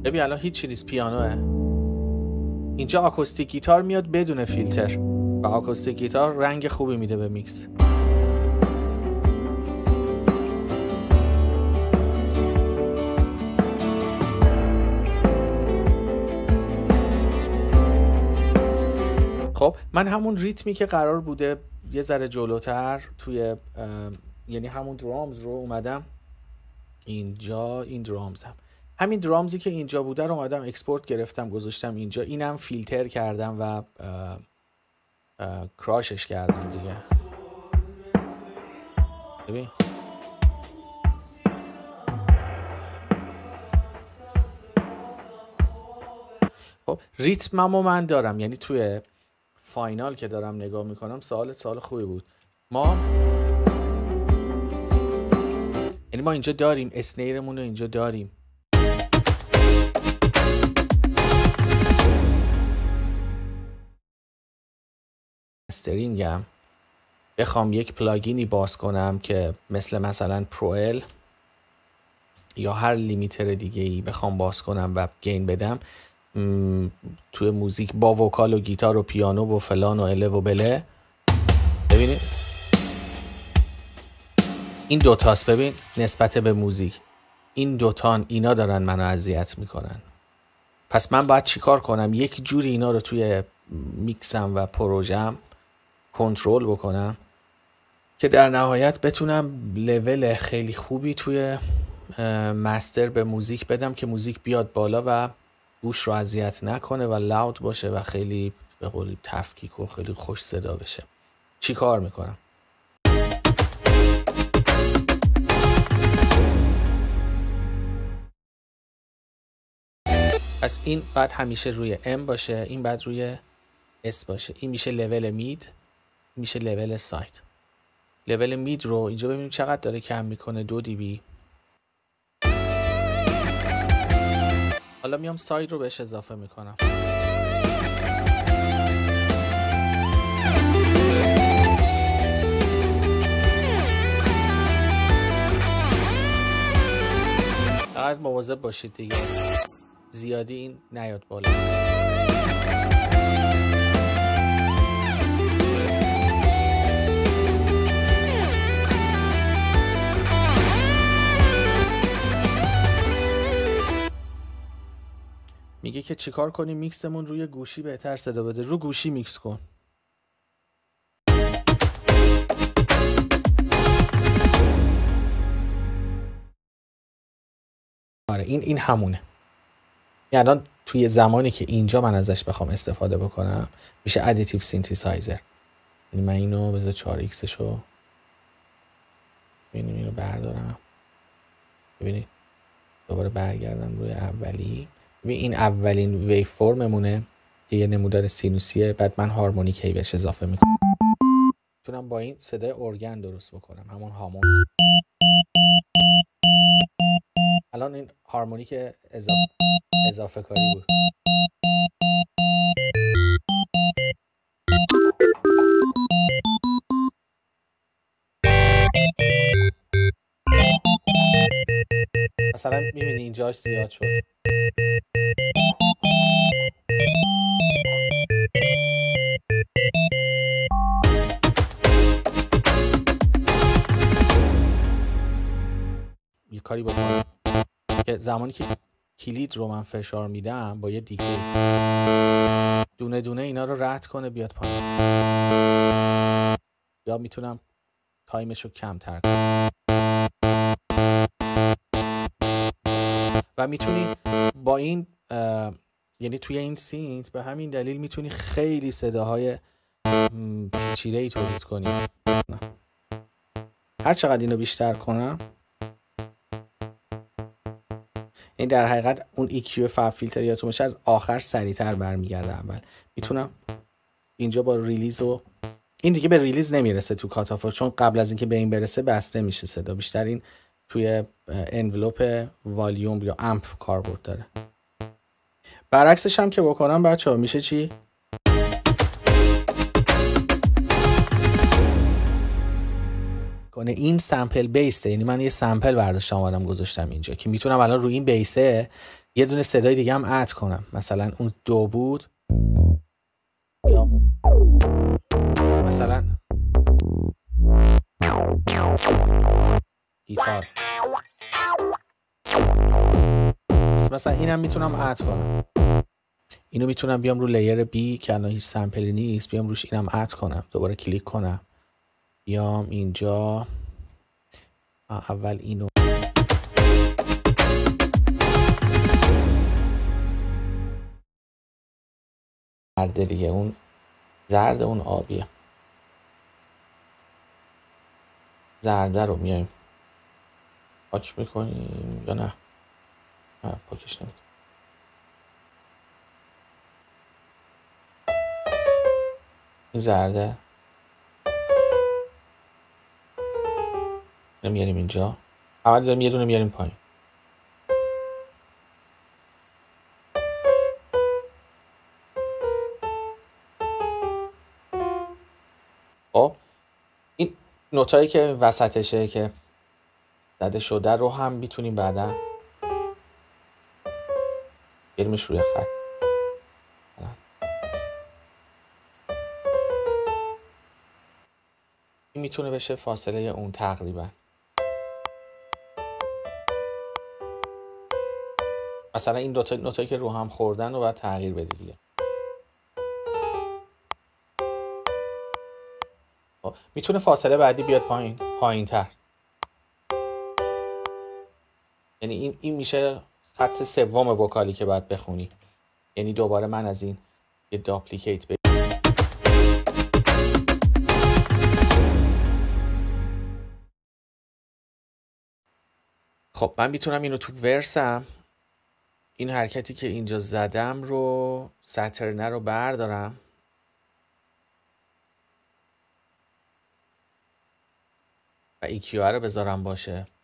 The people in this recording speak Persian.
ببین الان هیچی نیست، پیانوه. اینجا آکوستیک گیتار میاد بدون فیلتر و آکوستیک گیتار رنگ خوبی میده به میکس. خب من همون ریتمی که قرار بوده یه ذره جلوتر توی یعنی همون درامز رو اومدم اینجا، این درامزم، همین درامزی که اینجا بوده رو اومدم اکسپورت گرفتم گذاشتم اینجا، اینم فیلتر کردم و کراشش کردم دیگه. ببین خب ریتممو من دارم، یعنی توی فاینال که دارم نگاه میکنم سال خوبی بود. یعنی ما اینجا داریم اسنیرمون رو اینجا داریم. مسترینگم بخوام یک پلاگینی باز کنم که مثلا پروئل یا هر لیمیتر دیگه ای بخوام باز کنم و گین بدم توی موزیک با وکال و گیتار و پیانو و فلان و اله و بله، ببینید این دوتاست. ببین نسبت به موزیک این دوتان اینا دارن منو اذیت میکنن. پس من باید چیکار کنم؟ یک جوری اینا رو توی میکسم و پروژم کنترل بکنم که در نهایت بتونم لول خیلی خوبی توی مستر به موزیک بدم که موزیک بیاد بالا و گوش رو اذیت نکنه و لاود باشه و خیلی به قولی تفکیک و خیلی خوش صدا بشه. چی کار میکنم؟ پس این باید همیشه روی M باشه، این باید روی S باشه. این میشه لول مید، میشه لول سایت. لول مید رو اینجا ببینیم چقدر داره کم میکنه، 2 dB. حالا میام ساید رو بهش اضافه میکنم. فقط مواظب باشید دیگه زیادی این نیاد بالا. میگه که چیکار کنیم میکسمون روی گوشی بهتر صدا بده. رو گوشی میکس کن. آره این همونه. یعنی الان توی زمانی که اینجا من ازش بخوام استفاده بکنم میشه ادیتیو سینتزایزر. یعنی من اینو بذار 4x شو ببینیم، اینو بردارم، ببینید دوباره برگردم روی اولی. ببین این اولین ویو فرممونه که یه نمودار سینوسیه، بعد من هارمونیک هی بهش اضافه میکنم. میتونم با این صدای ارگن درست بکنم، همون هامون. الان این هارمونیک اضافه کاری بود. مثلا میبینی اینجاش زیاد شد. یه کاری بکنم که زمانی که کلید رو من فشار میدم با یه دیگه دونه دونه اینا رو رد کنه بیاد پایین، یا میتونم تایمش رو کمتر کنم. و میتونی با این یعنی توی این سینت به همین دلیل میتونی خیلی صداهای پیچیده‌ای تولید کنی. هر چقدر اینو بیشتر کنم، این در حقیقت اون EQ فاب فیلتر یادتون باشه از آخر سریعتر برمیگرده اول. میتونم اینجا با ریلیز و این دیگه به ریلیز نمیرسه تو کاتافور، چون قبل از اینکه به این برسه بسته میشه صدا. بیشتر این توی انولوپ والیوم یا امپ کاربرد داره. برعکسش هم که بکنم بچه‌ها میشه چی؟ کنه این سامپل بیسته، یعنی من یه سامپل برداشتم آدم گذاشتم اینجا که میتونم الان روی این بیسه یه دونه صدای دیگه هم اد کنم، مثلا اون 2 بود یا مثلا گیتار، مثلا اینم میتونم اد کنم. اینو میتونم بیام رو لیر بی که الان هیچ سمپلی نیست، بیام روش اینم اد کنم، دوباره کلیک کنم، بیام اینجا اول اینو زرد دیگه، اون زرد اون آبیه، زرده رو میایم پاک میکنیم یا نه پاکش نمیکنیم. این زرده میاریم اینجا، اول داریم یه دونه میاریم پایین. خب این نوتایی که وسطشه که زده شده رو هم میتونیم بعدا بیاریمش روی خط. این میتونه بشه فاصله اون تقریبا، مثلا این دوتا نوتایی که رو هم خوردن رو باید تغییر بدید دیگه. میتونه فاصله بعدی بیاد پایین تر، یعنی این میشه خط سوم وکالی که باید بخونی، یعنی دوباره من از این یه داپلیکیت بگیرم. خب من میتونم اینو تو ورسم این حرکتی که اینجا زدم رو ساترنه رو بردارم و EQ رو بذارم باشه